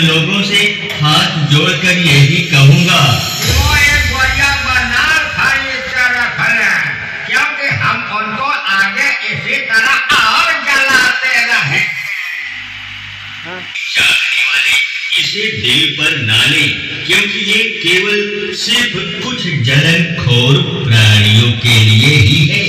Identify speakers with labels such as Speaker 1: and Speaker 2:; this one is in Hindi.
Speaker 1: लोगों से हाथ जोड़कर यही कहूँगा,
Speaker 2: वो एक बढ़िया बना क्योंकि हम उनको आगे इसी तरह और जलाते रहे।
Speaker 1: चाहने वाले इसे दिल पर ना लें, क्योंकि ये केवल सिर्फ कुछ जलनखोर प्राणियों के लिए ही है।